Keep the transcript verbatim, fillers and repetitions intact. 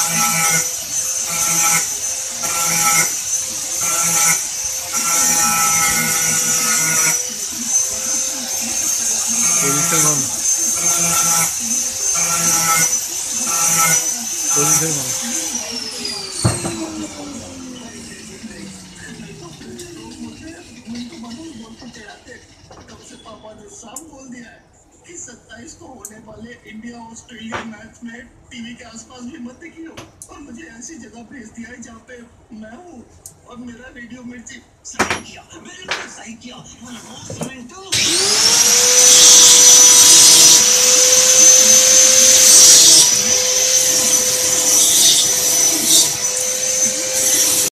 Position on, position on. पापा ने साफ बोल दिया है कि सत्ताईस को होने वाले इंडिया ऑस्ट्रेलिया मैच में टीवी के आसपास भी मत देखियो और मुझे ऐसी जगह भेज दिया है जहाँ पे मैं हूँ और मेरा रेडियो मिर्ची सही किया, बिल्कुल सही किया।